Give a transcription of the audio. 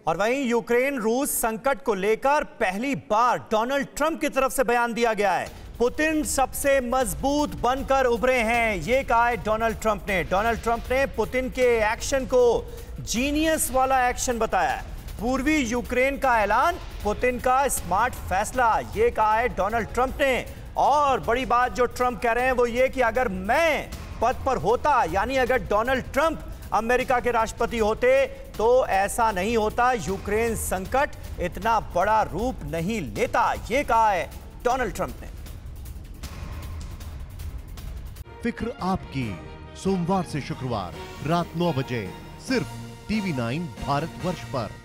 और वहीं यूक्रेन रूस संकट को लेकर पहली बार डोनाल्ड ट्रंप की तरफ से बयान दिया गया है। पुतिन सबसे मजबूत बनकर उभरे हैं, ये कहा है डोनाल्ड ट्रंप ने। डोनाल्ड ट्रंप ने पुतिन के एक्शन को जीनियस वाला एक्शन बताया है। पूर्वी यूक्रेन का ऐलान पुतिन का स्मार्ट फैसला, ये कहा है डोनाल्ड ट्रंप ने। और बड़ी बात जो ट्रंप कह रहे हैं वो ये कि अगर मैं पद पर होता, यानी अगर डोनाल्ड ट्रंप अमेरिका के राष्ट्रपति होते तो ऐसा नहीं होता, यूक्रेन संकट इतना बड़ा रूप नहीं लेता, ये कहा है डोनाल्ड ट्रंप ने। फिक्र आपकी, सोमवार से शुक्रवार रात 9 बजे सिर्फ TV9 भारतवर्ष पर।